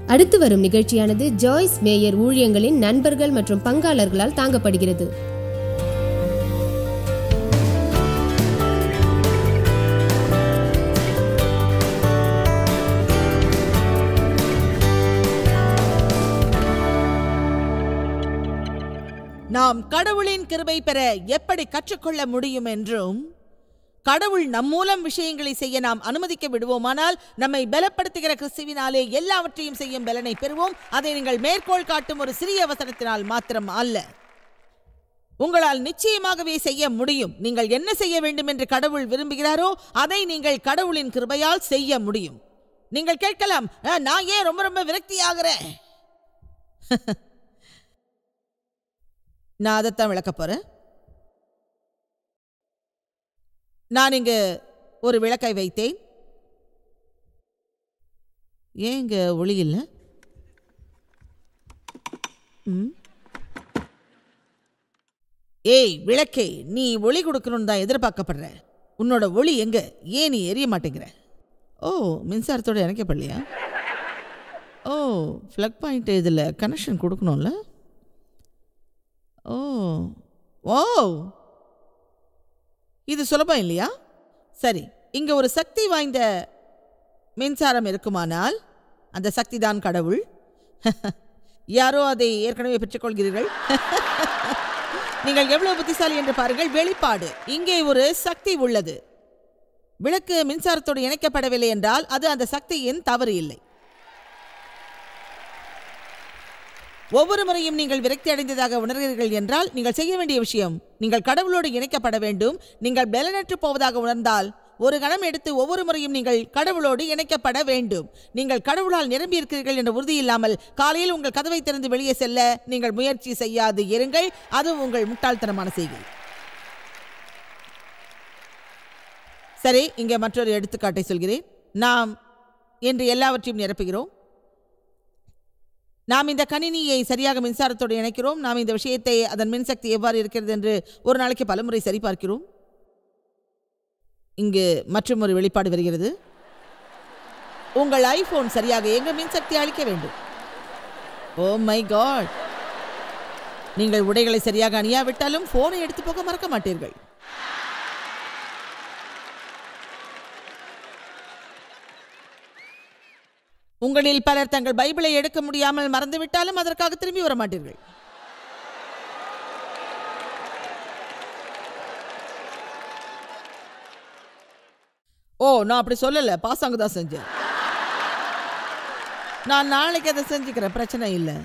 அடுத்து வரும் நிகழ்ச்சியானது ஜாய்ஸ் மேயர் ஊழியங்களின் நண்பர்கள் மற்றும் பங்காளர்களால் தாங்கப்படுகிறது. நாம் கடவுளின் கிருபை பெற எப்படி கற்றுக்கொள்ள முடியும் என்றும், கடவுள் நம் மூலம் விஷயங்களை செய்ய நாம் அனுமதிக்க விடுவோமானால் நம்மை பலப்படுத்துகிற கிறிஸ்துவினாலே எல்லாவற்றையும் செய்யும் பலனை பெறுவோம். அதை நீங்கள் மேற்கோள் காட்டும் ஒரு சிறிய வசனத்தினால் மாத்திரம் அல்ல, உங்களால் நிச்சயமாகவே செய்ய முடியும். நீங்கள் என்ன செய்ய வேண்டும் என்று கடவுள் விரும்புகிறாரோ அதை நீங்கள் கடவுளின் கிருபையால் செய்ய முடியும். நீங்கள் கேட்கலாம், நான் ஏன் ரொம்ப ரொம்ப விரக்தியாகிறேன்? நான் அதைத்தான் விளக்க போறேன். நான் இங்கு ஒரு விளக்கை வைத்தேன். ஏன் இங்க ஒளி இல்லை? ஏய் விளக்கே, நீ ஒளி கொடுக்கணும்னு தான் எதிர்பார்க்கப்படுற. உன்னோட ஒளி எங்க? ஏன் நீ எரிய மாட்டேங்கிற? ஓ, மின்சாரத்தோடு இணைக்கப்படலையா? ஓ, ஃப்ளக் பாயிண்ட் இதில் கனெக்ஷன் கொடுக்கணும்ல? ஓ ஓ, இது சுலபம் இல்லையா? சரி, இங்க ஒரு சக்தி வாய்ந்த மின்சாரம் இருக்குமானால் அந்த சக்தி தான் கடவுள். யாரோ அதை ஏற்கனவே பெற்றுக்கொள்கிறீர்கள். நீங்கள் எவ்வளவு புத்திசாலி என்று பாருங்கள். வெளிப்பாடு, இங்கே ஒரு சக்தி உள்ளது. விளக்கு மின்சாரத்தோடு இணைக்கப்படவில்லை என்றால் அது அந்த சக்தியின் தவறு இல்லை. ஒவ்வொரு முறையும் நீங்கள் விரக்தி அடைந்ததாக உணர்கிறீர்கள் என்றால் நீங்கள் செய்ய வேண்டிய விஷயம், நீங்கள் கடவுளோடு இணைக்கப்பட வேண்டும். நீங்கள் பலனற்று போவதாக உணர்ந்தால் ஒரு கணம் எடுத்து ஒவ்வொரு முறையும் நீங்கள் கடவுளோடு இணைக்கப்பட வேண்டும். நீங்கள் கடவுளால் நிரம்பி இருக்கிறீர்கள் என்ற உறுதி இல்லாமல் காலையில் உங்கள் கதவை திறந்து வெளியே செல்ல நீங்கள் முயற்சி செய்யாது இருங்கள். அது உங்கள் முட்டாள்தனமான செய்கை. சரி, இங்கே மற்றொரு எடுத்துக்காட்டை சொல்கிறேன். நாம் என்று எல்லாவற்றையும் நிரப்புகிறோம். நாம் இந்த கணினியை சரியாக மின்சாரத்தோடு இணைக்கிறோம். நாம் இந்த விஷயத்தை அதன் மின்சக்தி எவ்வாறு இருக்கிறது என்று ஒரு நாளைக்கு பலமுறை சரிபார்க்கிறோம். இங்கு மற்றும் ஒரு வெளிப்பாடு வருகிறது. உங்கள் ஐபோன் சரியாக எங்க மின்சக்தி அளிக்க வேண்டும். ஓ மை காட், நீங்கள் உடைகளை சரியாக அணியாவிட்டாலும் போனை எடுத்து போக மறக்க மாட்டீர்கள். உங்களில் பலர் தங்கள் பைபிளை எடுக்க முடியாமல் மறந்துவிட்டாலும் அதற்காக திரும்பி வர மாட்டீர்கள். ஓ, நான் அப்படி சொல்லல, பாசாங்க தான் செஞ்சேன். நான் நாளைக்கு அதை செஞ்சுக்கிறேன், பிரச்சனை இல்லை.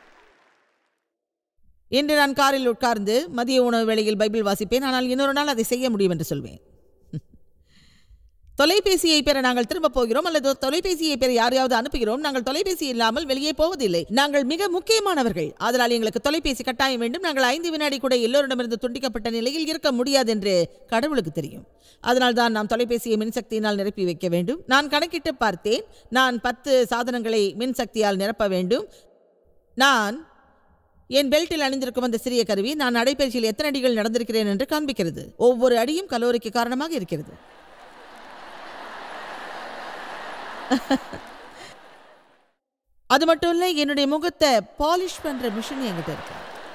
இன்று நான் காரில் உட்கார்ந்து மதிய உணவு வேளையில் பைபிள் வாசிப்பேன். ஆனால் இன்னொரு நாள் அதை செய்ய முடியும் என்று சொல்வேன். தொலைபேசியை பெற நாங்கள் திரும்ப போகிறோம் அல்லது தொலைபேசியை பெற யாரையாவது அனுப்புகிறோம். நாங்கள் தொலைபேசி இல்லாமல் வெளியே போவதில்லை. நாங்கள் மிக முக்கியமானவர்கள், அதனால் எங்களுக்கு தொலைபேசி கட்டாயம் வேண்டும். நாங்கள் 5 வினாடி கூட எல்லோரிடமிருந்து துண்டிக்கப்பட்ட நிலையில் இருக்க முடியாது என்று கடவுளுக்கு தெரியும். அதனால் தான் நாம் தொலைபேசியை மின்சக்தியினால் நிரப்பி வைக்க வேண்டும். நான் கணக்கிட்டு பார்த்தேன். நான் 10 சாதனங்களை மின்சக்தியால் நிரப்ப வேண்டும். நான் என் பெல்ட்டில் அணிந்திருக்கும் அந்த சிறிய கருவி நான் நடைபயிற்சியில் எத்தனை அடிகள் நடந்திருக்கிறேன் என்று காண்பிக்கிறது. ஒவ்வொரு அடியும் கலோரிக்கு காரணமாக இருக்கிறது. அது மட்டும் இல்லை, என்னுடைய முகத்தை பாலிஷ் பண்ற மிஷின் என்கிட்ட இருக்கு.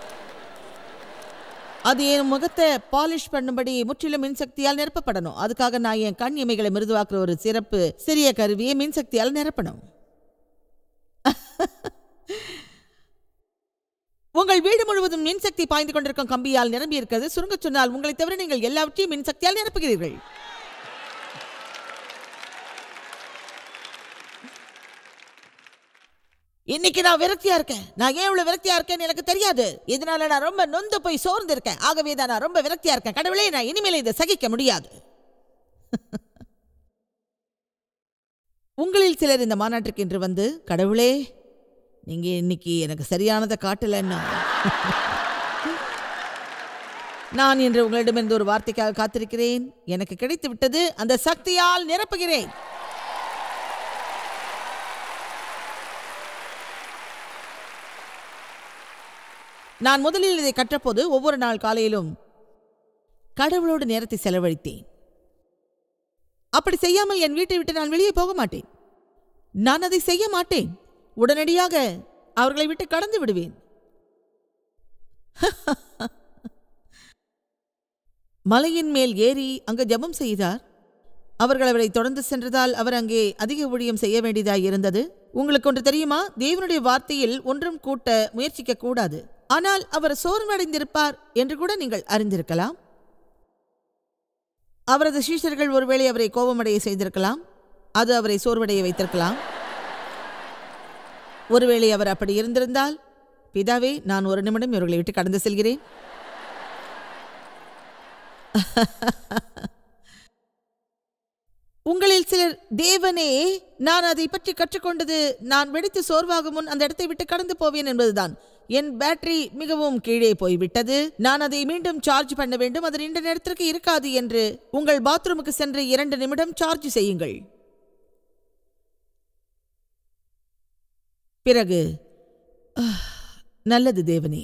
அது என் முகத்தை பாலிஷ் பண்ணும்படி முற்றிலும் மின்சக்தியால் நிரப்பப்படணும். அதுக்காக நான் என் கண் இமைகளை மிருதுவாக்குற ஒரு சிறப்பு சிறிய கருவியை மின்சக்தியால் நிரப்பணும். உங்கள் வீடு முழுவதும் மின்சக்தி பாய்ந்து கொண்டிருக்கும் கம்பியால் நிரம்பி இருக்கிறது. சுருங்க சொன்னால் உங்களை தவிர நீங்கள் எல்லாவற்றையும் மின்சக்தியால் நிரப்புகிறீர்கள். இன்னைக்கு நான் விரக்தியா இருக்கேன். நான் ஏன் இவ்வளவு விரக்தியா இருக்கேன்னு எனக்கு தெரியாது. இதனால நான் ரொம்ப நொந்து போய் சோர்ந்து இருக்கேன். ஆகவே தான் நான் ரொம்ப விரக்தியா இருக்கேன். கடவுளே, நான் இனிமேல் இதை சகிக்க முடியாது. உங்களில் சிலர் இந்த மாநாட்டுக்கு இன்று வந்து, கடவுளே, நீங்க இன்னைக்கு எனக்கு சரியானதை காட்டலன்னா நான் இன்று உங்களிடமிருந்து ஒரு வார்த்தைக்காக காத்திருக்கிறேன். எனக்கு கிடைத்து விட்டது. அந்த சக்தியால் நிரப்புகிறேன். நான் முதலில் இதை கற்றபோது ஒவ்வொரு நாள் காலையிலும் கடவுளோடு நேரத்தை செலவழித்தேன். அப்படி செய்யாமல் என் வீட்டை விட்டு நான் வெளியே போக மாட்டேன். நான் அதை செய்ய மாட்டேன். உடனடியாக அவர்களை விட்டு கடந்து விடுவேன். மலையின் மேல் ஏறி அங்கு ஜெபம் செய்தார். அவர்கள் அவரை தொடர்ந்து சென்றதால் அவர் அங்கே அதிக ஊழியம் செய்ய வேண்டியதாய் இருந்தது. உங்களுக்கு ஒன்று தெரியுமா? தேவனுடைய வார்த்தையில் ஒன்றும் கூட்ட முயற்சிக்க கூடாது. ஆனால் அவர் சோர்வடைந்திருப்பார் என்று கூட நீங்கள் அறிந்திருக்கலாம். அவரது சீஷர்கள் ஒருவேளை அவரை கோபமடைய செய்திருக்கலாம். அது அவரை சோர்வடைய வைத்திருக்கலாம். ஒருவேளை அவர் அப்படி இருந்திருந்தால், பிதாவே, நான் ஒரு நிமிடம் இவர்களை விட்டு கடந்து செல்கிறேன். உங்களில் சிலர், தேவனே, நான் அதை பற்றி கற்றுக்கொண்டது நான் வெடித்து சோர்வாகும் முன் அந்த இடத்தை விட்டு கடந்து போவேன் என்பதுதான். என் பேட்டரி மிகவும் கீழே போய்விட்டது, நான் அதை மீண்டும் சார்ஜ் பண்ண வேண்டும், அது நீண்ட நேரத்திற்கு இருக்காது என்று உங்கள் பாத்ரூமுக்கு சென்று 2 நிமிடம் சார்ஜ் செய்யுங்கள். பிறகு, நல்லது தேவனே,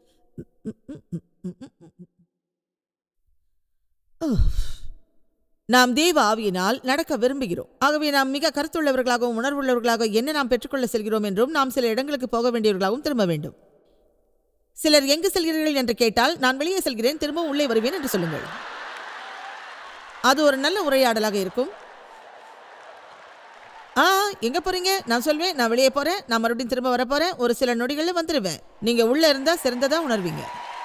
நாம் தேவ ஆவியினால் நடக்க விரும்புகிறோம். ஆகவே நாம் மிக கருத்துள்ளவர்களாகவும் உணர்வுள்ளவர்களாக என்ன நாம் பெற்றுக்கொள்ள செல்கிறோம் என்றும் நாம் சில இடங்களுக்கு போக வேண்டியவர்களாகவும் திரும்ப வேண்டும். சிலர் எங்கு செல்கிறீர்கள் என்று கேட்டால், நான் வெளியே செல்கிறேன், திரும்ப உள்ளே வருவேன் என்று சொல்லுங்கள். அது ஒரு நல்ல உரையாடலாக இருக்கும். எங்க போறீங்க? நான் சொல்வேன், நான் வெளியே போறேன், நான் மறுபடியும் திரும்ப வர போறேன், ஒரு சில நொடிகளில் வந்துடுவேன். நீங்க உள்ள இருந்தா சிறந்ததா உணர்வீங்க.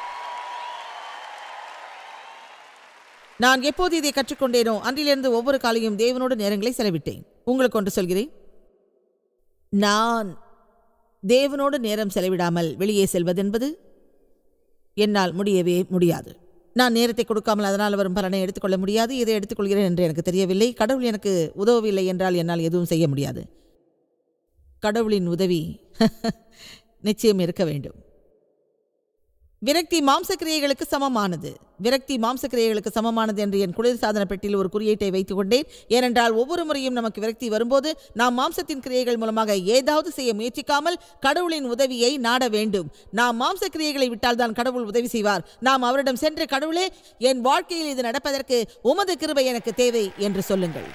நான் எப்போது இதை கற்றுக்கொண்டேனோ அன்றிலிருந்து ஒவ்வொரு காலையும் தேவனோடு நேரங்களை செலவிட்டேன். உங்களுக்கு ஒன்று சொல்கிறேன், நான் தேவனோடு நேரம் செலவிடாமல் வெளியே செல்வதென்பது என்னால் முடியவே முடியாது. நான் நேரத்தை கொடுக்காமல் அதனால் வரும் பலனை எடுத்துக்கொள்ள முடியாது. எதை எடுத்துக்கொள்கிறேன் என்று எனக்கு தெரியவில்லை. கடவுள் எனக்கு உதவவில்லை என்றால் என்னால் எதுவும் செய்ய முடியாது. கடவுளின் உதவி நிச்சயம் இருக்க வேண்டும். விரக்தி மாம்சக்கிரியைகளுக்கு சமமானது. விரக்தி மாம்சக்கிரியைகளுக்கு சமமானது என்று என் குளிர்சாதன பெட்டியில் ஒரு குறியீட்டை வைத்துக் கொண்டேன். ஏனென்றால் ஒவ்வொரு முறையும் நமக்கு விரக்தி வரும்போது நாம் மாம்சத்தின் கிரியைகள் மூலமாக ஏதாவது செய்ய முயற்சிக்காமல் கடவுளின் உதவியை நாட வேண்டும். நாம் மாம்சக்கிரியைகளை விட்டால் தான் கடவுள் உதவி செய்வார். நாம் அவரிடம் சென்று, கடவுளே, என் வாழ்க்கையில் இது நடப்பதற்கு உமது கிருபை எனக்கு தேவை என்று சொல்லுங்கள்.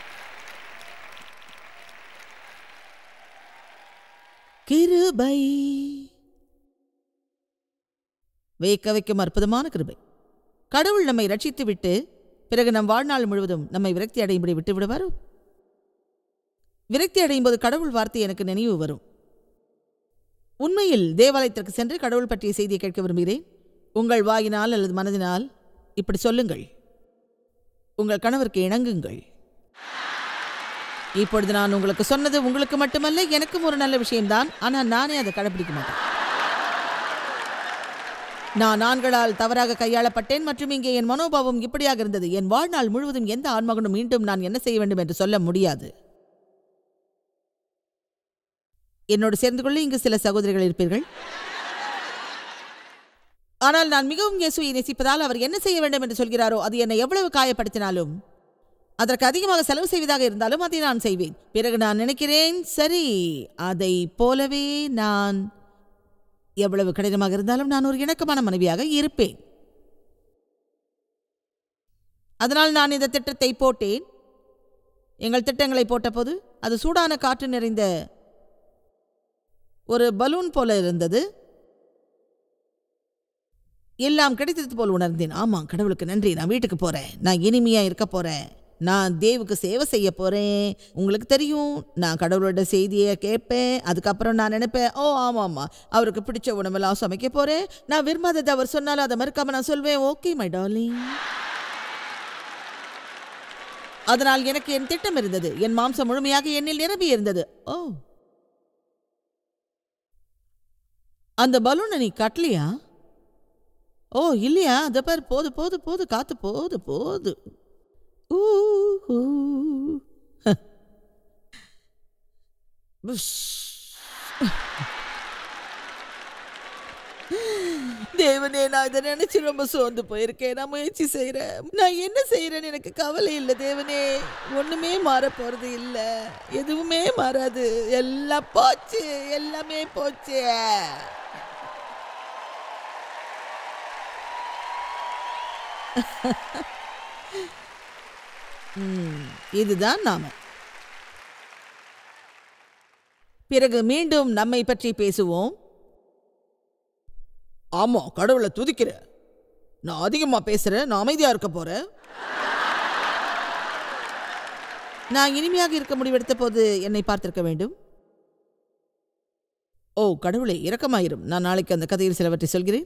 கிருபை வைக்க வைக்கும் அற்புதமான கிருபை. கடவுள் நம்மை ரட்சித்து விட்டு பிறகு நம் வாழ்நாள் முழுவதும் நம்மை விரக்தி அடையும்படி விட்டு விடுவாரோ? விரக்தி அடையும் போது கடவுள் வார்த்தை எனக்கு நினைவு வரும். உண்மையில் தேவாலயத்திற்கு சென்று கடவுள் பற்றிய செய்தியை கேட்க விரும்புகிறேன். உங்கள் வாயினால் அல்லது மனதினால் இப்படி சொல்லுங்கள், உங்கள் கணவருக்கு இணங்குங்கள். இப்பொழுது நான் உங்களுக்கு சொன்னது உங்களுக்கு மட்டுமல்ல, எனக்கும் ஒரு நல்ல விஷயம்தான். ஆனால் நானே அதை கடைபிடிக்க மாட்டேன். நான் ஆண்களால் தவறாக கையாளப்பட்டேன் மற்றும் இங்கே என் மனோபாவம் இப்படியாக இருந்தது. என் வாழ்நாள் முழுவதும் எந்த ஆண்மகனும் மீண்டும் நான் என்ன செய்ய வேண்டும் என்று சொல்ல முடியாது. என்னோடு சேர்ந்து கொள்ள இங்கு சில சகோதரிகள் இருப்பீர்கள். ஆனால் நான் மிகவும் இயேசுவை நேசிப்பதால் அவர் என்ன செய்ய வேண்டும் என்று சொல்கிறாரோ அது என்னை எவ்வளவு காயப்படுத்தினாலும், அதற்கு அதிகமாக செலவு செய்வதாக இருந்தாலும் அதை நான் செய்வேன். பிறகு நான் நினைக்கிறேன், சரி, அதை போலவே நான் எவ்வளவு கடினமாக இருந்தாலும் நான் ஒரு இணக்கமான மனைவியாக இருப்பேன். அதனால் நான் இந்த திட்டத்தை போட்டேன். எங்கள் திட்டங்களை போட்டபோது அது சூடான காற்று நிறைந்த ஒரு பலூன் போல இருந்தது. எல்லாம் கிடைத்தது போல் உணர்ந்தேன். ஆமாம், கடவுளுக்கு நன்றி, நான் வீட்டுக்கு போறேன், நான் இனிமையா இருக்க போறேன், நான் தேவுக்கு சேவை செய்ய போறேன். உங்களுக்கு தெரியும், நான் கடவுளோட செய்தியை கேட்பேன். அதுக்கப்புறம் நான் நினைப்பேன், ஓ ஆமாம்மா, அவருக்கு பிடிச்ச உணவெல்லாம் சமைக்க போறேன். நான் விரும்பாதது அவர் சொன்னாலும் அதை மறுக்காம நான் சொல்வேன், ஓகே மை டார்லிங். அதனால் எனக்கு என் திட்டம் இருந்தது. என் மாம்சம் முழுமையாக என்னில் நிரம்பி இருந்தது. ஓ, அந்த பலூனை நீ கட்டலையா? ஓ இல்லையா? அதை பார், போது போது போது, காத்து போது போது. தேவனே, நான் இதை நினைச்சு ரொம்ப சோர்ந்து போயிருக்கேன். நான் முயற்சி செய்யறேன், நான் என்ன செய்யறேன்னு எனக்கு கவலை இல்லை தேவனே. ஒண்ணுமே மாற போறது இல்லை, எதுவுமே மாறாது, எல்லாம் போச்சு, எல்லாமே போச்சு. இதுதான் நாம. பிறகு மீண்டும் நம்மை பற்றி பேசுவோம். ஆமா, கடவுளை துதிக்கிற, நான் அதிகமா பேசுறேன், நான் அமைதியா இருக்க போறேன். நான் இனிமையாக இருக்க முடிவெடுத்த போது என்னை பார்த்திருக்க வேண்டும். ஓ கடவுளே, இரக்கமாயிரும். நான் நாளைக்கு அந்த கதையில் சிலவற்றை சொல்கிறேன்.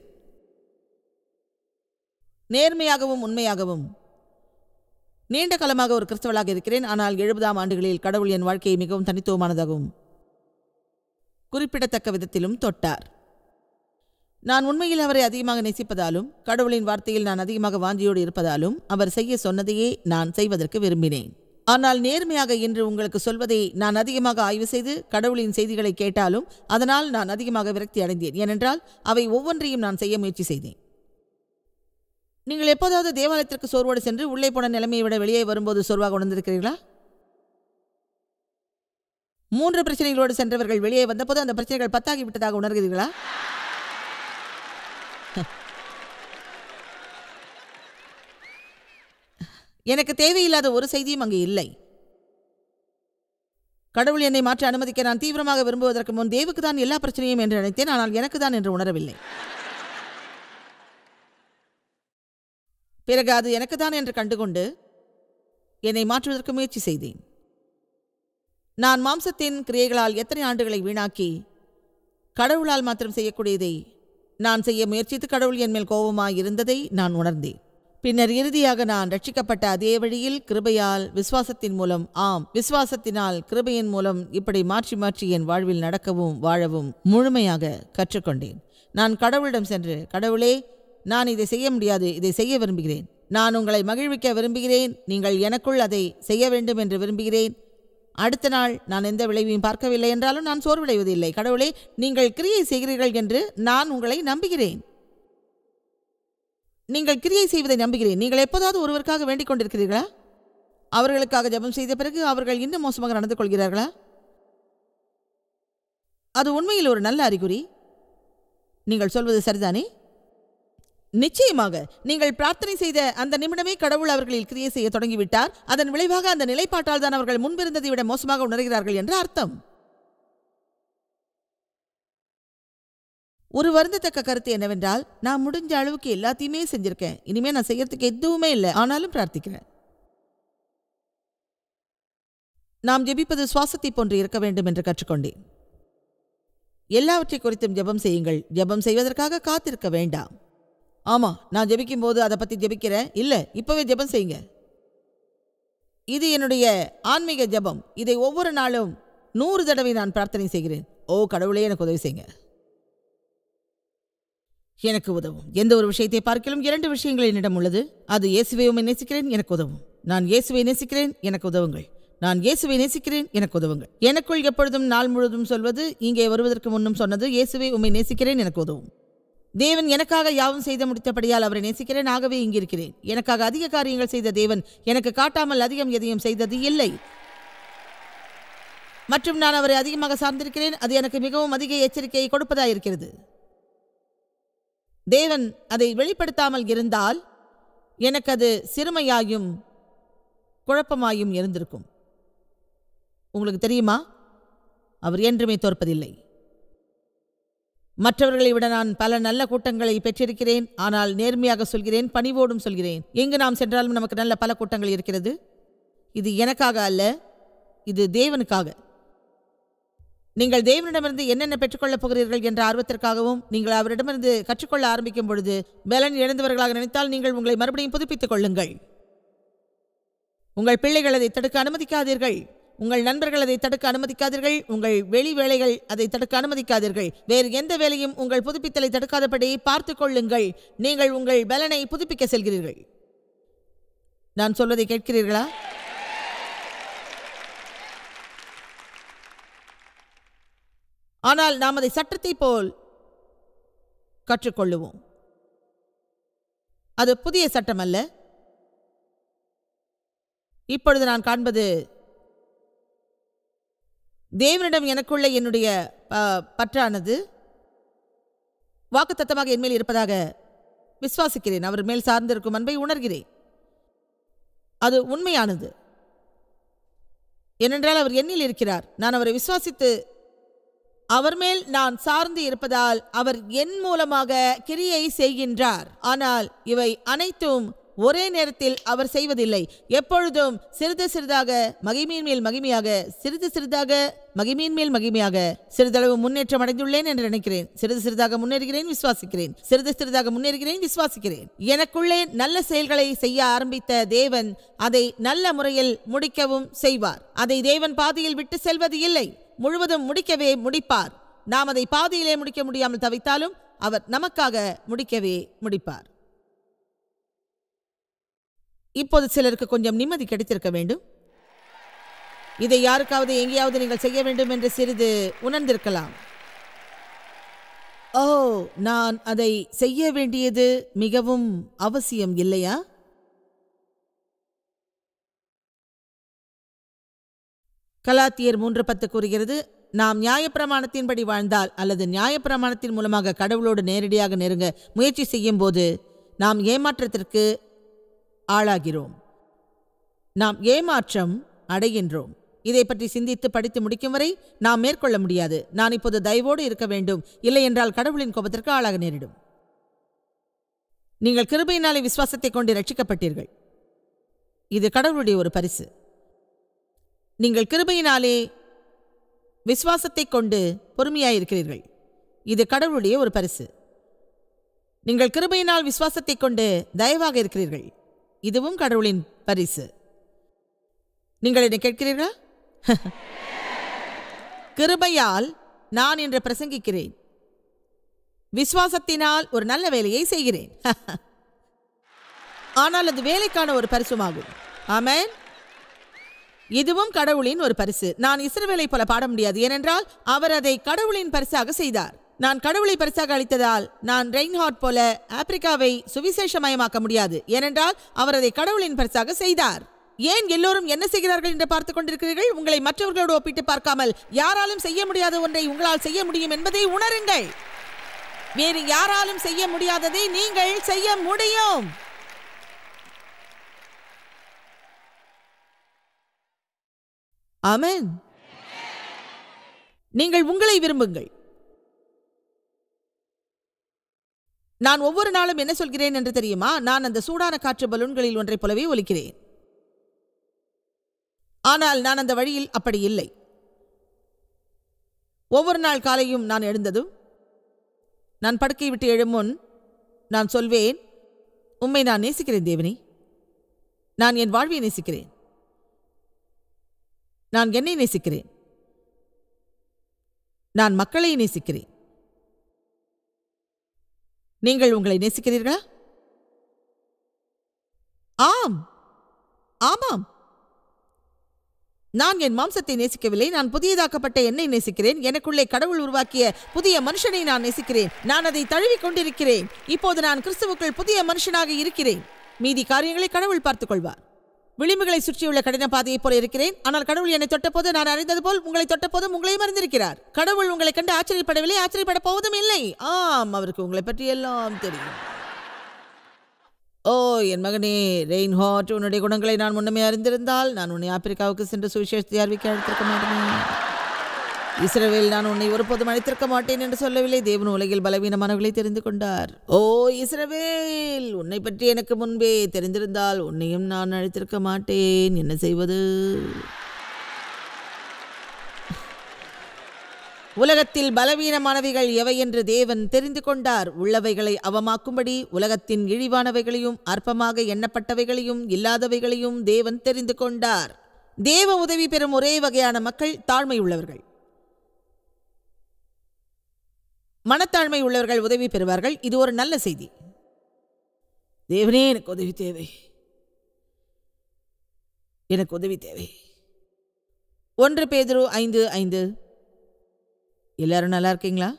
நேர்மையாகவும் உண்மையாகவும் நீண்ட காலமாக ஒரு கிறிஸ்தவளாக இருக்கிறேன். ஆனால் 70ஆம் ஆண்டுகளில் கடவுள் என் வாழ்க்கையை மிகவும் தனித்துவமானதாகவும் குறிப்பிடத்தக்க விதத்திலும் தொட்டார். நான் உண்மையில் அவரை அதிகமாக நேசிப்பதாலும் கடவுளின் வார்த்தையில் நான் அதிகமாக வாஞ்சியோடு இருப்பதாலும் அவர் செய்ய சொன்னதையே நான் செய்வதற்கு விரும்பினேன். ஆனால் நேர்மையாக இன்று உங்களுக்கு சொல்வதை நான் அதிகமாக ஆய்வு செய்து கடவுளின் செய்திகளை கேட்டாலும் அதனால் நான் அதிகமாக விரக்தி அடைந்தேன். ஏனென்றால் அவை ஒவ்வொன்றையும் நான் செய்ய முயற்சி செய்தேன். நீங்கள் எப்போதாவது தேவாலயத்திற்கு சோர்வோடு சென்று உள்ளே போன நிலைமையை விட வெளியே வரும்போது சோர்வாக உணர்ந்திருக்கிறீர்களா? 3 பிரச்சனைகளோடு சென்றவர்கள் வெளியே வந்தபோது அந்த பிரச்சனைகள் 10 ஆகிவிட்டதாக உணர்கிறீர்களா? எனக்கு தேவையில்லாத ஒரு செய்தியும் அங்கு இல்லை. கடவுள் என்னை மாற்ற அனுமதிக்க நான் தீவிரமாக விரும்புவதற்கு முன் தேவுக்கு தான் எல்லா பிரச்சனையும் என்று நினைத்தேன். ஆனால் எனக்கு தான் என்று உணரவில்லை. பிறகு அது எனக்கு தான் என்று கண்டுகொண்டு என்னை மாற்றுவதற்கு முயற்சி செய்தேன். நான் மாம்சத்தின் கிரியைகளால் எத்தனை ஆண்டுகளை வீணாக்கி கடவுளால் மாத்திரம் செய்யக்கூடியதை நான் செய்ய முயற்சித்து கடவுள் என் மேல் கோபமாய் இருந்ததை நான் உணர்ந்தேன். பின்னர் இறுதியாக நான் ரட்சிக்கப்பட்ட அதே வழியில் கிருபையால் விசுவாசத்தின் மூலம், விசுவாசத்தினால் கிருபையின் மூலம் இப்படி மாற்றி மாற்றி என் வாழ்வில் நடக்கவும் வாழவும் முழுமையாக கற்றுக்கொண்டேன். நான் கடவுளிடம் சென்று, கடவுளே, நான் இதை செய்ய முடியாது, இதை செய்ய விரும்புகிறேன். நான் உங்களை மகிழ்விக்க விரும்புகிறேன். நீங்கள் எனக்குள் அதை செய்ய வேண்டும் என்று விரும்புகிறேன். அடுத்த நாள் நான் எந்த விளைவையும் பார்க்கவில்லை என்றாலும் நான் சோர்வடைவதில்லை. கடவுளே, நீங்கள் கிரியை செய்கிறீர்கள் என்று நான் உங்களை நம்புகிறேன். நீங்கள் கிரியை செய்வதை நம்புகிறேன். நீங்கள் எப்போதாவது ஒருவருக்காக வேண்டிக் கொண்டிருக்கிறீர்களா? அவர்களுக்காக ஜெபம் செய்த பிறகு அவர்கள் இன்னும் மோசமாக நடந்து கொள்கிறார்களா? அது உண்மையில் ஒரு நல்ல அறிகுறி. நீங்கள் சொல்வது சரிதானே? நிச்சயமாக. நீங்கள் பிரார்த்தனை செய்த அந்த நிமிடமே கடவுள் அவர்களில் கிரியை செய்ய தொடங்கிவிட்டார். அதன் விளைவாக அந்த நிலைப்பாட்டால் தான் அவர்கள் முன்பிருந்ததை விட மோசமாக உணர்கிறார்கள் என்று அர்த்தம். ஒரு வருந்தத்தக்க கருத்து என்னவென்றால், நான் முடிஞ்ச அளவுக்கு எல்லாத்தையுமே செஞ்சிருக்கேன், இனிமே நான் செய்யறதுக்கு எதுவுமே இல்லை, ஆனாலும் பிரார்த்திக்கிறேன். நாம் ஜெபிப்பது சுவாசத்தை போன்று இருக்க வேண்டும் என்று கற்றுக்கொண்டேன். எல்லாவற்றை குறித்தும் ஜெபம் செய்யுங்கள். ஜெபம் செய்வதற்காக காத்திருக்க வேண்டாம். ஆமா, நான் ஜெபிக்கும் போது அதை பத்தி ஜெபிக்கிறேன். இல்ல, இப்பவே ஜெபம் செய்யுங்க. இது என்னுடைய ஆன்மீக ஜெபம். இதை ஒவ்வொரு நாளும் 100 தடவை நான் பிரார்த்தனை செய்கிறேன். ஓ கடவுளே, எனக்கு உதவி செய்யுங்க, எனக்கு உதவும். எந்த ஒரு விஷயத்தை பார்க்கலும் 2 விஷயங்கள் என்னிடம் உள்ளது. அது இயேசுவை உம்மை நேசிக்கிறேன், எனக்கு உதவும். நான் இயேசுவை நேசிக்கிறேன், எனக்கு உதவுங்கள். நான் இயேசுவை நேசிக்கிறேன், எனக்கு உதவுங்கள். எனக்குள் எப்பொழுதும் நாள் முழுவதும் சொல்வது, இங்கே வருவதற்கு முன்னும் சொன்னது, இயேசுவை உம்மை நேசிக்கிறேன், எனக்கு உதவும். தேவன் எனக்காக யாவும் செய்து முடித்தபடியால் அவரை நேசிக்கிறேன், ஆகவே இங்கிருக்கிறேன். எனக்காக அதிக காரியங்கள் செய்த தேவன் எனக்கு காட்டாமல் அதிகம் எதையும் செய்தது இல்லை. மற்றும் நான் அவரை அதிகமாக சார்ந்திருக்கிறேன். அது எனக்கு மிகவும் அதிக எச்சரிக்கையை கொடுப்பதாயிருக்கிறது. தேவன் அதை வெளிப்படுத்தாமல் இருந்தால் எனக்கு அது சிறுமையாயும் குழப்பமாயும் இருந்திருக்கும். உங்களுக்கு தெரியுமா, அவர் என்றுமே தோற்பதில்லை. மற்றவர்களை விட நான் பல நல்ல கூட்டங்களை பெற்றிருக்கிறேன். ஆனால் நேர்மையாக சொல்கிறேன், பணிவோடும் சொல்கிறேன், எங்கு நாம் சென்றாலும் நமக்கு நல்ல பல கூட்டங்கள் இருக்கிறது. இது எனக்காக அல்ல, இது தேவனுக்காக. நீங்கள் தேவனிடமிருந்து என்னென்ன பெற்றுக்கொள்ளப் போகிறீர்கள் என்ற ஆர்வத்திற்காகவும் நீங்கள் அவரிடமிருந்து கற்றுக்கொள்ள ஆரம்பிக்கும் பொழுது பலன் இழந்தவர்களாக நினைத்தால் நீங்கள் உங்களை மறுபடியும் புதுப்பித்துக் கொள்ளுங்கள். உங்கள் பிள்ளைகள் அதை தடுக்க அனுமதிக்காதீர்கள். உங்கள் நண்பர்கள் அதை தடுக்க அனுமதிக்காதீர்கள். உங்கள் வெளி வேலைகள் அதை தடுக்க அனுமதிக்காதீர்கள். வேறு எந்த வேலையும் உங்கள் புதுப்பித்தலை தடுக்காதபடி பார்த்துக் கொள்ளுங்கள். நீங்கள் உங்கள் பலனை புதுப்பிக்க செல்கிறீர்கள். நான் சொல்வதை கேட்கிறீர்களா? ஆனால் நாம் அதை சட்டத்தை போல் கற்றுக்கொள்ளுவோம். அது புதிய சட்டம் அல்ல. இப்பொழுது நான் காண்பது, தேவனிடம் எனக்குள்ள என்னுடைய பற்றானது வாக்குத்தத்தமாக என்மேல் இருப்பதாக விசுவாசிக்கிறேன். அவர் மேல் சார்ந்திருக்கும் அன்பை உணர்கிறேன். அது உண்மையானது. ஏனென்றால் அவர் என்னில் இருக்கிறார். நான் அவரை விசுவாசித்து அவர் மேல் நான் சார்ந்து இருப்பதால் அவர் என் மூலமாக கிரியை செய்கின்றார். ஆனால் இவை அனைத்தும் ஒரே நேரத்தில் அவர் செய்வதில்லை. எப்பொழுதும் சிறிது சிறிதாக மகிமையின் மேல் மகிமையாக, சிறிது சிறிதாக மகிமையின் மேல் மகிமையாக. சிறிதளவு முன்னேற்றம் அடைந்துள்ளேன் என்று நினைக்கிறேன். சிறிது சிறிதாக முன்னேறுகிறேன், விசுவாசிக்கிறேன். சிறிது சிறிதாக முன்னேறுகிறேன், விசுவாசிக்கிறேன். எனக்குள்ளே நல்ல செயல்களை செய்ய ஆரம்பித்த தேவன் அதை நல்ல முறையில் முடிக்கவும் செய்வார். அதை தேவன் பாதியில் விட்டு செல்வது இல்லை, முழுவதும் முடிக்கவே முடிப்பார். நாம் அதை பாதியிலே முடிக்க முடியாமல் தவித்தாலும் அவர் நமக்காக முடிக்கவே முடிப்பார். இப்போது சிலருக்கு கொஞ்சம் நிம்மதி கிடைத்திருக்க வேண்டும். இதை யாருக்காவது எங்கேயாவது நீங்கள் செய்ய வேண்டும் என்று சிறிது உணர்ந்திருக்கலாம். ஓ, நான் அதை செய்ய வேண்டியது மிகவும் அவசியம் இல்லையா? கலாத்தியர் 3:10 கூறுகிறது, நாம் நியாயப்பிரமாணத்தின்படி வாழ்ந்தால் அல்லது நியாயப்பிரமாணத்தின் மூலமாக கடவுளோடு நேரடியாக நெருங்க முயற்சி செய்யும் போது நாம் ஏமாற்றத்திற்கு ஆளாகிறோம். நாம் ஏமாற்றம் அடைகின்றோம். இதை பற்றி சிந்தித்து படித்து முடிக்கும் வரை நாம் மேற்கொள்ள முடியாது. நான் இப்போது தயவோடு இருக்க வேண்டும், இல்லை என்றால் கடவுளின் கோபத்திற்கு ஆளாக நேரிடும். நீங்கள் கிருபையினாலே விசுவாசத்தை கொண்டு ரட்சிக்கப்பட்டீர்கள். இது கடவுளுடைய ஒரு பரிசு. நீங்கள் கிருபையினாலே விசுவாசத்தை கொண்டு பொறுமையாயிருக்கிறீர்கள். இது கடவுளுடைய ஒரு பரிசு. நீங்கள் கிருபையினால் விசுவாசத்தை கொண்டு தயவாக இருக்கிறீர்கள். இதுவும் கடவுளின் பரிசு. நீங்கள் என்னை கேட்கிறீர்களா? கிருபையால் நான் இன்று பிரசங்கிக்கிறேன். விசுவாசத்தினால் ஒரு நல்ல வேலையை செய்கிறேன். ஆனால் அது வேலைக்கான ஒரு பரிசுமாகும். ஆமென். இதுவும் கடவுளின் ஒரு பரிசு. நான் இஸ்ரவேலை போல பாட முடியாது, ஏனென்றால் அவர் அதை கடவுளின் பரிசாக செய்தார். நான் கடவுளை பரிசாக அளித்ததால் நான் ரெயின்ஹார்ட் போல ஆப்பிரிக்காவை சுவிசேஷமயமாக்க முடியாது, ஏனென்றால் அவர் அதை கடவுளின் பரிசாக செய்தார். ஏன் எல்லோரும் என்ன செய்கிறார்கள் என்று பார்த்துக் கொண்டிருக்கிறீர்கள்? உங்களை மற்றவர்களோடு ஒப்பிட்டு பார்க்காமல் யாராலும் செய்ய முடியாத ஒன்றை உங்களால் செய்ய முடியும் என்பதை உணருங்கள். வேறு யாராலும் செய்ய முடியாததை நீங்கள் செய்ய முடியும். ஆமென். நீங்கள் உங்களை விரும்புங்கள். நான் ஒவ்வொரு நாளும் என்ன சொல்கிறேன் என்று தெரியுமா? நான் அந்த சூடான காற்று பலூன்களில் ஒன்றைப் போலவே ஒலிக்கிறேன். ஆனால் நான் அந்த வழியில் அப்படி இல்லை. ஒவ்வொரு நாள் காலையும் நான் எழுந்ததும், நான் படுக்கை விட்டு எழும் முன் நான் சொல்வேன், உம்மை நான் நேசிக்கிறேன் தேவனே. நான் என் வாழ்வை நேசிக்கிறேன். நான் என்னை நேசிக்கிறேன். நான் மக்களை நேசிக்கிறேன். நீங்கள் உங்களை நேசிக்கிறீர்களா? ஆம், ஆமாம். நான் என் மாம்சத்தை நேசிக்கவில்லை. நான் புதியதாக்கப்பட்ட என்னை நேசிக்கிறேன். எனக்குள்ளே கடவுள் உருவாக்கிய புதிய மனுஷனை நான் நேசிக்கிறேன். நான் அதை தழுவிக் கொண்டிருக்கிறேன். இப்போது நான் கிறிஸ்துவுக்குள் புதிய மனுஷனாக இருக்கிறேன். மீதி காரியங்களை கடவுள் பார்த்துக் கொள்வார். விளிம்புகளை சுற்றியுள்ள கடின பாதையைப் போல இருக்கிறேன். ஆனால் கடவுள் என்னை தொட்டபோது நான் அறிந்தது போல் உங்களை தொட்டபோதும் உங்களையும் அறிந்திருக்கிறார். கடவுள் உங்களை கண்டு ஆச்சரியப்படவில்லை, ஆச்சரியப்பட போவதும் இல்லை. ஆம், அவருக்கு உங்களை பற்றி எல்லாம் தெரியும். ஓ என் மகனே ரெயின்ஹார்ட், உன்னுடைய குணங்களை நான் முன்னமே அறிந்திருந்தால் நான் உன்னை ஆப்பிரிக்காவுக்கு சென்று சுவிசேஷத்தை அறிவிக்க அழைத்திருக்க மாட்டேன். இஸ்ரவேல், நான் உன்னை ஒருபோதும் அழைத்திருக்க மாட்டேன் என்று சொல்லவில்லை. தேவன் உலகில் பலவீனமானவர்களை தெரிந்து கொண்டார். ஓ இஸ்ரவேல், உன்னை பற்றி எனக்கு முன்பே தெரிந்திருந்தால் உன்னையும் நான் அழைத்திருக்க மாட்டேன். என்ன செய்வது? உலகத்தில் பலவீனமானவைகள் எவை என்று தேவன் தெரிந்து கொண்டார். உள்ளவைகளை அவமாக்கும்படி உலகத்தின் இழிவானவைகளையும் அற்பமாக எண்ணப்பட்டவைகளையும் இல்லாதவைகளையும் தேவன் தெரிந்து கொண்டார். தேவ உதவி பெறும் ஒரே வகையான மக்கள் தாழ்மை உள்ளவர்கள். மனத்தாழ்மை உள்ளவர்கள் உதவி பெறுவார்கள். இது ஒரு நல்ல செய்தி. தேவனே, எனக்கு உதவி தேவை, எனக்கு உதவி தேவை. 1 பேதுரு 5:5. எல்லாரும் நல்லா இருக்கீங்களா?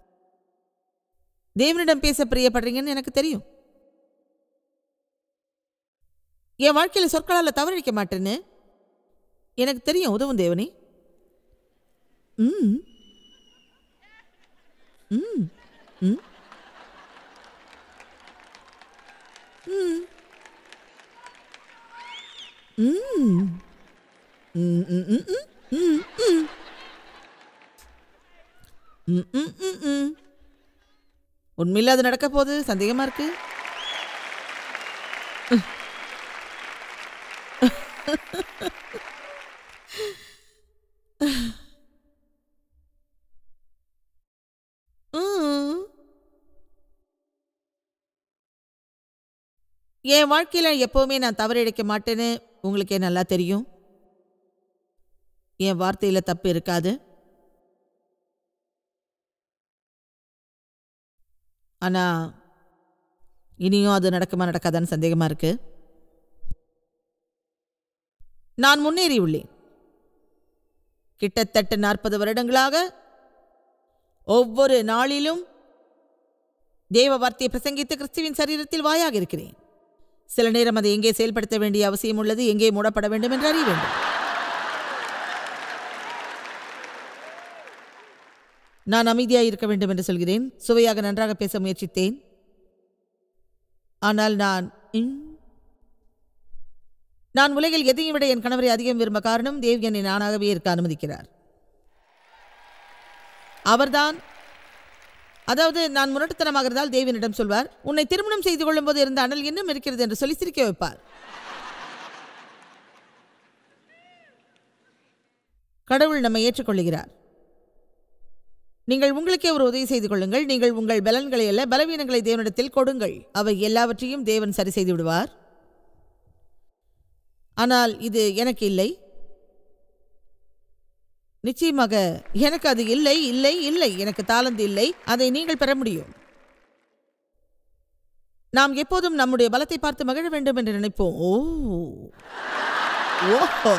தேவனிடம் பேச பிரியப்படுறீங்கன்னு எனக்கு தெரியும். என் வாழ்க்கையில் சொற்களால் தவறளிக்க மாட்டேன்னு எனக்கு தெரியும். உதவும் தேவனே. ம் ம் ம் ம், ம், ம், ம். உண்மையில அது நடக்க போகுது, சந்தேகமா இருக்கு. ம். என் வாழ்க்கையில எப்பவுமே நான் தவறு இழைக்க மாட்டேன்னு உங்களுக்கே நல்லா தெரியும். என் வார்த்தையில தப்பு இருக்காது. ஆனா இனியும் அது நடக்குமா நடக்காதான்னு சந்தேகமா இருக்கு. நான் முன்னேறி உள்ளேன். கிட்டத்தட்ட 40 வருடங்களாக ஒவ்வொரு நாளிலும் தேவ வார்த்தையை பிரசங்கித்து கிறிஸ்துவின் சரீரத்தில் வாயாக இருக்கிறேன். சில நேரம் அதை எங்கே செயல்படுத்த வேண்டிய அவசியம் உள்ளது, எங்கே மூடப்பட வேண்டும் என்று அறிய வேண்டும். நான் அமைதியாக இருக்க வேண்டும் என்று சொல்கிறேன். சுவையாக நன்றாக பேச முயற்சித்தேன். ஆனால் நான் உலகில் எதையும் விட என் கணவரை அதிகம் விரும்ப காரணம் தேவ் என்னை நானாகவே இருக்க அனுமதிக்கிறார். அவர்தான், அதாவது நான் முரட்டுத்தனமாக இருந்தால் தேவனிடம் சொல்வார், உன்னை திருமணம் செய்து கொள்ளும் போது இருந்த அனல் இன்னும் இருக்கிறது என்று சொல்லி சிரிக்க வைப்பார். கடவுள் நம்மை ஏற்றுக்கொள்கிறார். நீங்கள் உங்களுக்கே ஒரு உதவி செய்து கொள்ளுங்கள். நீங்கள் உங்கள் பலன்களை அல்ல, பலவீனங்களை தேவனிடத்தில் கொடுங்கள். அவை எல்லாவற்றையும் தேவன் சரி செய்து விடுவார். ஆனால் இது எனக்கு இல்லை. நிச்சயமாக எனக்கு அது இல்லை இல்லை இல்லை. எனக்கு தாளந்து இல்லை. அதை நீங்கள் பெற முடியும். நாம் எப்போதும் நம்முடைய பலத்தை பார்த்து மகிழ வேண்டும் என்று நினைப்போம். ஓஹோ!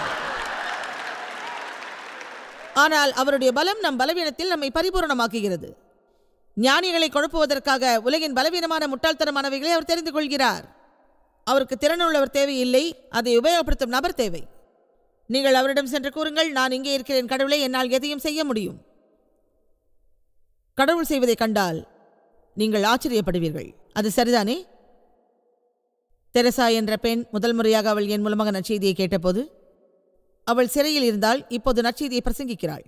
ஆனால் அவருடைய பலம் நம் பலவீனத்தில் நம்மை பரிபூரணமாக்குகிறது. ஞானிகளை குழப்புவதற்காக உலகின் பலவீனமான முட்டாள்தனமானவைகளை அவர் தெரிந்து கொள்கிறார். அவருக்கு திறனுள்ளவர் தேவையில்லை, அதை உபயோகப்படுத்தும் நபர் தேவை. நீங்கள் அவரிடம் சென்று கூறுங்கள், நான் இங்கே இருக்கிறேன் கடவுளே, என்னால் எதையும் செய்ய முடியும். கடவுள் செய்வதை கண்டால் நீங்கள் ஆச்சரியப்படுவீர்கள். அது சரிதானே? தெரசா என்ற பெண் முதல் முறையாக அவள் என் மூலமாக நற்செய்தியை கேட்டபோது அவள் சிறையில் இருந்தால் இப்போது நற்செய்தியை பிரசங்கிக்கிறாள்.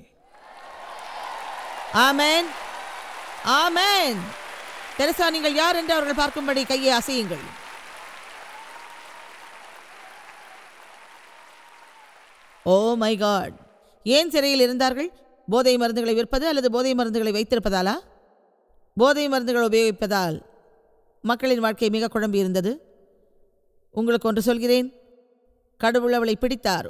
ஆமென், ஆமென். தெரசா, நீங்கள் யார் என்று அவர்கள் பார்க்கும்படி கையை அசையுங்கள். Oh my God! ஏன் சிறையில் இருந்தார்கள்? போதை மருந்துகளை விற்பது அல்லது போதை மருந்துகளை வைத்திருப்பதாலா? போதை மருந்துகள் உபயோகிப்பதால் மக்களின் வாழ்க்கை மிக குழம்பி இருந்தது. உங்களுக்கு ஒன்று சொல்கிறேன், கடவுள் அவளை பிடித்தார்.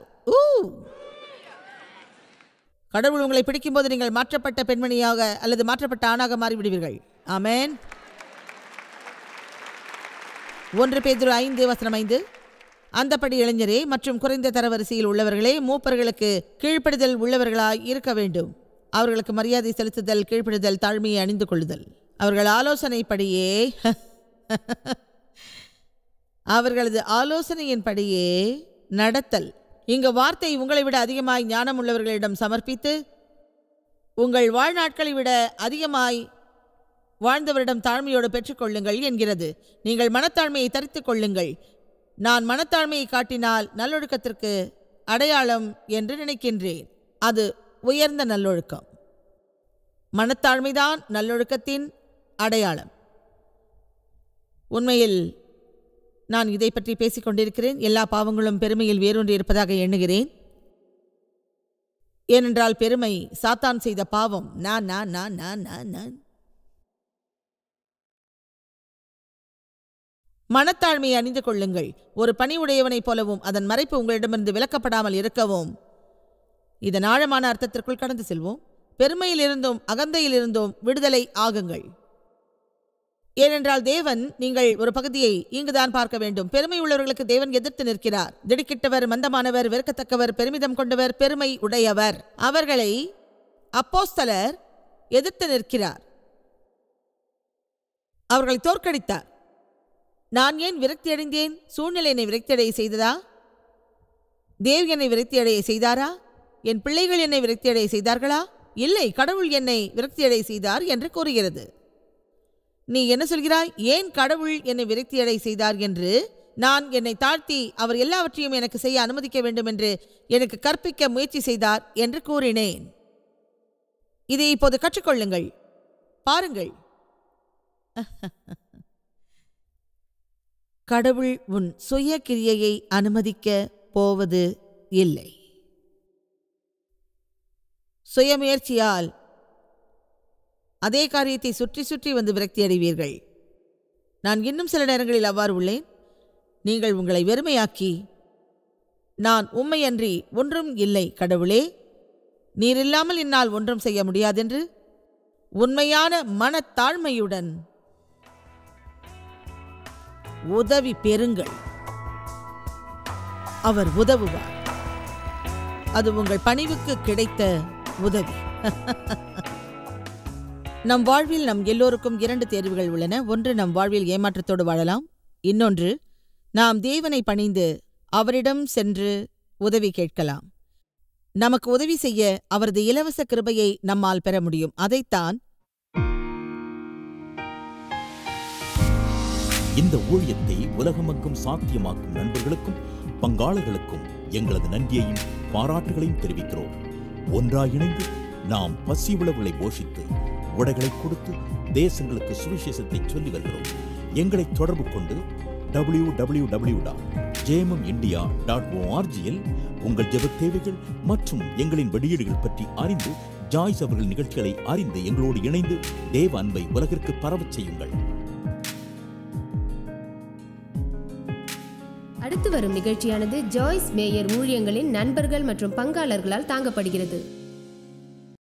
கடவுள் உங்களை பிடிக்கும்போது நீங்கள் மாற்றப்பட்ட பெண்மணியாக அல்லது மாற்றப்பட்ட ஆணாக மாறிவிடுவீர்கள். ஆமென். 1 பேதுரு 5:5. அந்தப்படி இளைஞரே மற்றும் குறைந்த தரவரிசையில் உள்ளவர்களே, மூப்பர்களுக்கு கீழ்ப்படிதல் உள்ளவர்களாய் இருக்க வேண்டும். அவர்களுக்கு மரியாதை செலுத்துதல், கீழ்ப்படிதல், தாழ்மையை அணிந்து கொள்ளுதல், அவர்கள் ஆலோசனைப்படியே அவர்களது ஆலோசனையின்படியே நடத்தல். இங்கு வார்த்தை உங்களை விட அதிகமாய் ஞானம் உள்ளவர்களிடம் சமர்ப்பித்து உங்கள் வாழ்நாட்களை விட அதிகமாய் வாழ்ந்தவரிடம் தாழ்மையோடு பெற்றுக்கொள்ளுங்கள் என்கிறது. நீங்கள் மனத்தாழ்மையை தரித்துக் கொள்ளுங்கள். நான் மனத்தாழ்மையை காட்டினால் நல்லொழுக்கத்திற்கு அடையாளம் என்று நினைக்கின்றேன். அது உயர்ந்த நல்லொழுக்கம். மனத்தாழ்மைதான் நல்லொழுக்கத்தின் அடையாளம். உண்மையில் நான் இதை பற்றி பேசிக் கொண்டிருக்கிறேன். எல்லா பாவங்களும் பெருமையில் வேரூன்றி இருப்பதாக எண்ணுகிறேன். ஏனென்றால் பெருமை சாத்தான் செய்த பாவம். நான் நான் நான் நான் நான் நான் மனத்தாழ்மையை அணிந்து கொள்ளுங்கள். ஒரு பணி உடையவனைப் போலவும் அதன் மறைப்பு உங்களிடமிருந்து விலக்கப்படாமல் இருக்கவும். இதன் ஆழமான அர்த்தத்திற்குள் கடந்து செல்வோம். பெருமையிலிருந்தும் அகந்தையிலிருந்தும் விடுதலை ஆகுங்கள். ஏனென்றால் தேவன், நீங்கள் ஒரு பகுதியை இங்குதான் பார்க்க வேண்டும். பெருமை உள்ளவர்களுக்கு தேவன் எதிர்த்து நிற்கிறார். திடுக்கிட்டவர், மந்தமானவர், வெறுக்கத்தக்கவர், பெருமிதம் கொண்டவர், பெருமை உடையவர், அவர்களை அப்போஸ்தலர் எதிர்த்து நிற்கிறார். அவர்களை தோற்கடித்தார். நான் ஏன் விரக்தி அடைந்தேன்? சூழ்நிலை என்னை விரக்தியடைய செய்ததா? தேவ் என்னை விரக்தியடைய செய்தாரா? என் பிள்ளைகள் என்னை விரக்தியடைய செய்தார்களா? இல்லை, கடவுள் என்னை விரக்தியடைய செய்தார் என்று கூறுகிறது. நீ என்ன சொல்கிறாய்? ஏன் கடவுள் என்னை விரக்தியடை செய்தார் என்று? நான் என்னை தாழ்த்தி அவர் எல்லாவற்றையும் எனக்கு செய்ய அனுமதிக்க வேண்டும் என்று எனக்கு கற்பிக்க முயற்சி செய்தார் என்று கூறினேன். இதை இப்போது கற்றுக்கொள்ளுங்கள். பாருங்கள், கடவுள் உன் சுய கிரியையை அனுமதிக்க போவது இல்லை. சுயமுயற்சியால் அதே காரியத்தை சுற்றி சுற்றி வந்து விரக்தி அடைவீர்கள். நான் இன்னும் சில நேரங்களில் அவ்வாறு உள்ளேன். நீங்கள் உங்களை வெறுமையாக்கி, நான் உம்மையன்றி ஒன்றும் இல்லை கடவுளே, நீர் இல்லாமல் என்னால் ஒன்றும் செய்ய முடியாதென்று உண்மையான மனத்தாழ்மையுடன் உதவி பெறுங்கள். அவர் உதவுவார். அது உங்கள் பணிவுக்கு கிடைத்த உதவி. நம் வாழ்வில் நம் எல்லோருக்கும் 2 தேர்வுகள் உள்ளன. ஒன்று, நம் வாழ்வில் ஏமாற்றத்தோடு வாழலாம். இன்னொன்று, நாம் தேவனை பணிந்து அவரிடம் சென்று உதவி கேட்கலாம். நமக்கு உதவி செய்ய அவரது இலவச கிருபையை நம்மால் பெற முடியும். அதைத்தான் இந்த ஊழியத்தை உலகமெங்கும் சாத்தியமாக்கும் நண்பர்களுக்கும் பங்காளர்களுக்கும் எங்களது நன்றியையும் பாராட்டுகளையும் தெரிவிக்கிறோம். ஒன்றாய் இணைந்து நாம் பசி உழவுகளை போஷித்து உடைகளை கொடுத்து தேசங்களுக்கு சுவிசேஷத்தை சொல்லி வருகிறோம். எங்களை தொடர்பு கொண்டு www.jmumindia.org உங்கள் ஜெபத் தேவைகள் மற்றும் எங்களின் வெளியீடுகள் பற்றி அறிந்து ஜாய்ஸ் அவர்கள் நிகழ்ச்சிகளை அறிந்து எங்களோடு இணைந்து தேவ அன்பை உலகிற்கு பரவச் செய்யுங்கள். அடுத்து வரும் நிகழ்ச்சியானது ஜாய்ஸ் மேயர் ஊழியங்களின் நண்பர்கள் மற்றும் பங்காளர்களால் தாங்கப்படுகிறது.